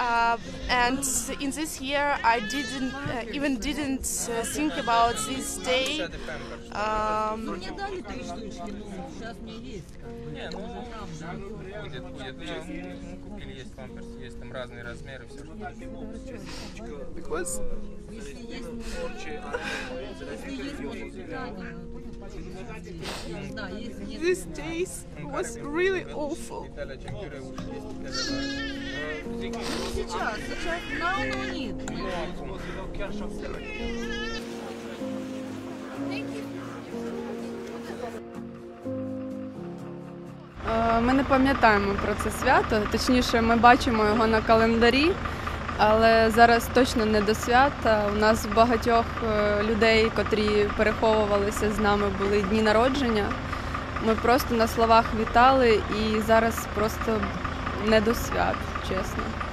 and in this year I didn't think about this day. Мне дали 3 штучки, сейчас мне есть. Не, ну, будет, купили, есть памперс, есть там разные размеры, все. Because Если есть питание, да, есть нет. these days was really awful. Сейчас, now no need. Ми не пам'ятаємо про це свято, точніше ми бачимо його на календарі, але зараз точно не до свята. У нас багатьох людей, котрі переховувалися з нами, були дні народження. Ми просто на словах вітали і зараз просто не до свят, чесно.